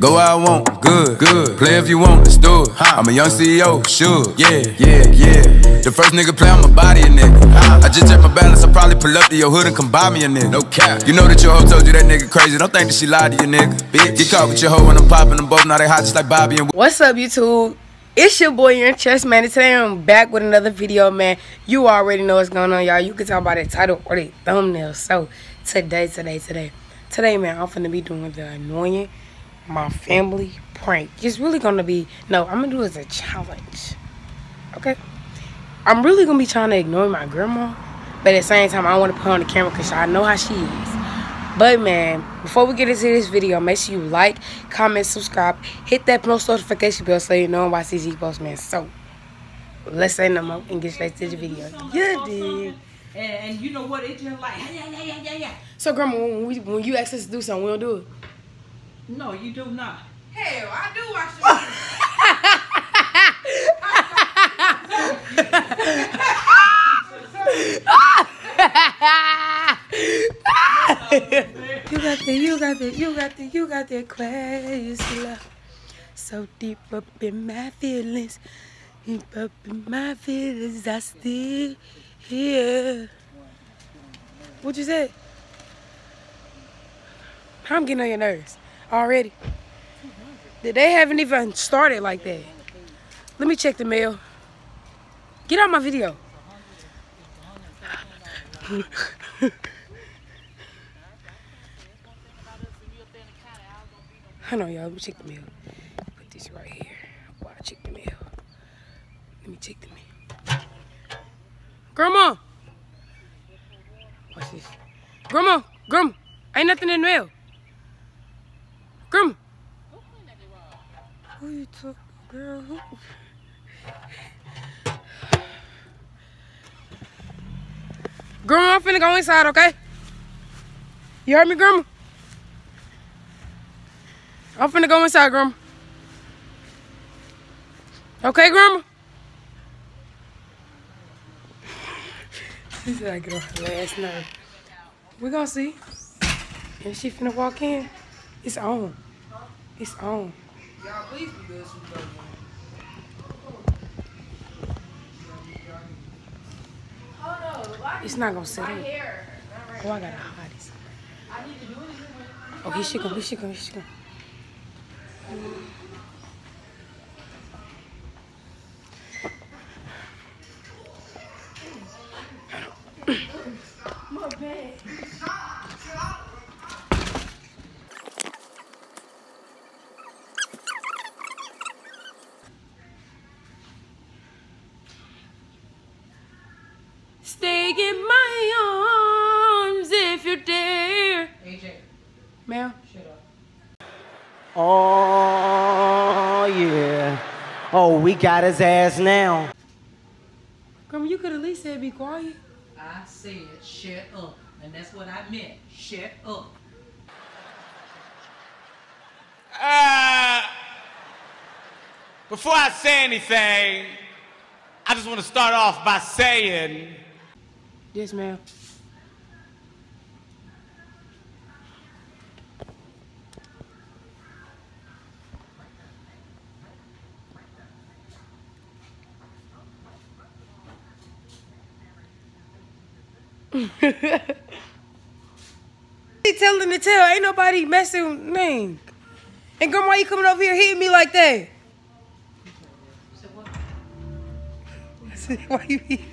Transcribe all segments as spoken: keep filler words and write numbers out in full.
Go where I want, good, good. Play if you want, let's do it. I'm a young C E O, sure, yeah, yeah, yeah. The first nigga play on my body, a nigga. I just check my balance, I probably pull up to your hood and come buy me a nigga. No cap. You know that your hoe told you that nigga crazy. Don't think that she lied to you, nigga. Bitch, get caught with your hoe when I'm popping them both. Now they hot just like Bobby and. What's up, YouTube? It's your boy, your Chess Man, and today I'm back with another video, man. You already know what's going on, y'all. You can tell by the title or the thumbnail. So today, today, today, today, man, I'm finna be doing the annoying my family prank. It's really gonna be no, I'm gonna do it as a challenge. Okay, I'm really gonna be trying to ignore my grandma, but at the same time, I don't want to put her on the camera because I know how she is. But man, before we get into this video, make sure you like, comment, subscribe, hit that post notification bell so you know when I see G post, man. So let's say no more and get straight to the video. Yeah, dude. And, and you know what? It's just like yeah, yeah, yeah, yeah, yeah. So grandma, when we when you ask us to do something, we don't do it. No, you do not. Hell, I do watch You got the, you got the, you got the, you got the crazy love. So deep up in my feelings, deep up in my feelings, I still hear. What you say? I'm getting on your nerves already. They haven't even started like that. Let me check the mail. Get out my video. Hold on, y'all. Let me check the mail. Put this right here while I check the mail. Let me check the mail. Grandma! What's this? Grandma! Grandma! Ain't nothing in the mail. Grandma! Who you talking, girl? Who? Grandma, I'm finna go inside, okay? You heard me, Grandma? I'm finna go inside, Grandma. Okay, Grandma? She said I get on her last nerve. We gonna see. And she finna walk in. It's on. It's on. Y'all, please be good. It's not gonna sit in. Oh, I gotta hide this. Oh, here she go, here she go, here she go. Stay in my arms if you dare. A J, Ma'am? shut up. Oh, yeah. Oh, we got his ass now. Grandma, you could at least said be quiet. I said shut up, and that's what I meant. Shut up. Uh, before I say anything, I just want to start off by saying, Yes, ma'am. He telling the tale, ain't nobody messing with me. And grandma, you coming over here hitting me like that? So what? Why you hitting?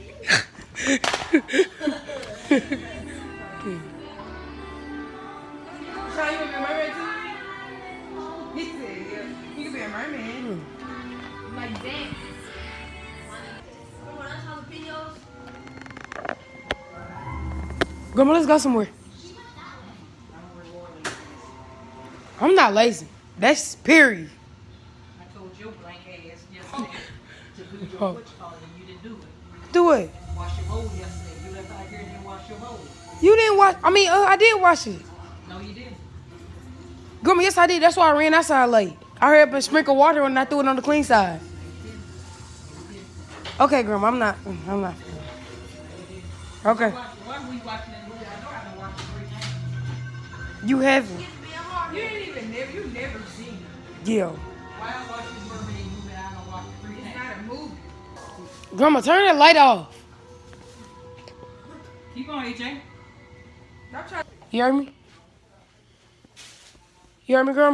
Try you want to be a mermaid too? He said, yeah. You can be a mermaid. Like that. Grandma, let's go somewhere. I'm not lazy. That's period. I told your blank ass yesterday to do your Oh. what you call it, and you didn't do it. Do it. Wash your bowl yesterday. You left out here and didn't wash your bowl. You didn't wash. I mean, uh, I did wash it. No, you didn't. Grandma, yes, I did. That's why I ran outside late. I hurried up and sprinkled water and I threw it on the clean side. Okay, Grandma, I'm not. I'm not. Okay. Why, why are we watching that movie? I know I've been watching three times. You haven't. You ain't even never, you never seen it. Yeah. Why I watch this mermaid movie and I don't watch the three It's things? not a movie. Grandma, turn that light off. Keep going, A J. Stop trying. You heard me? You heard me, Grandma?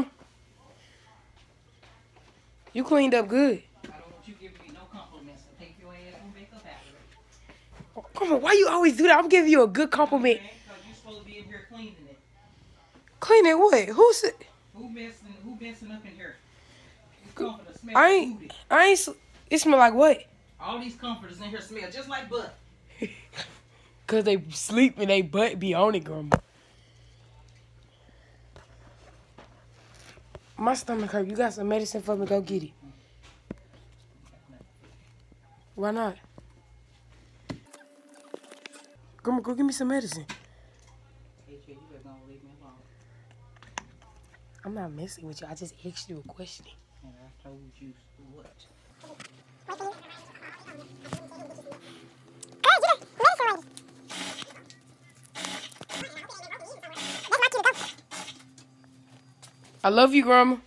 You cleaned up good. I don't want you giving me no compliments. So take your ass and make up after it. Grandma, why you always do that? I'm giving you a good compliment. Okay? Because you're supposed to be in here cleaning it. Cleaning what? Who's it? Who messing, who messing up in here? These comforters smell I like ain't, booty. I ain't, s- it smell like what? All these comforters in here smell just like butt. Cause they sleep and they butt be on it, Grandma. My stomach hurt. You got some medicine for me? Go get it. Why not? Grandma, go give me some medicine. A J, you better gonna leave me alone. I'm not messing with you. I just asked you a question. And I told you what? I love you, Grandma.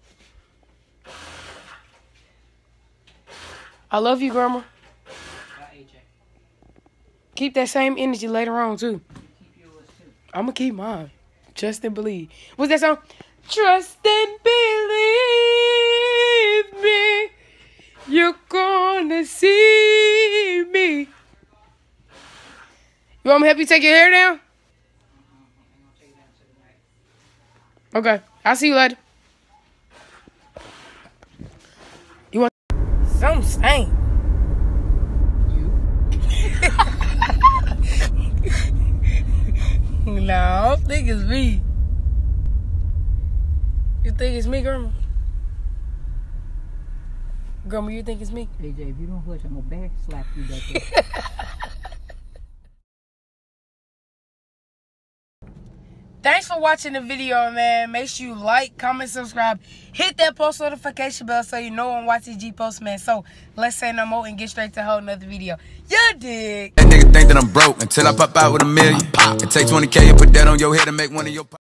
I love you, Grandma. Bye, A J. Keep that same energy later on, too. You keep yours too. I'm going to keep mine. Trust and believe. What's that song? Trust and believe me. You're gonna see me. You want me to help you take your hair down? Okay. I'll see you later. You want some stain? No, I don't think it's me. You think it's me, Grandma? Grandma, you think it's me? A J, if you don't hush, I'm gonna back slap you back there. Thanks for watching the video, man. Make sure you like, comment, subscribe. Hit that post notification bell so you know when Y T G posts, man. So, let's say no more and get straight to a whole nother video. You dig? That nigga think that I'm broke until I pop out with a million. And take twenty K and put that on your head and make one of your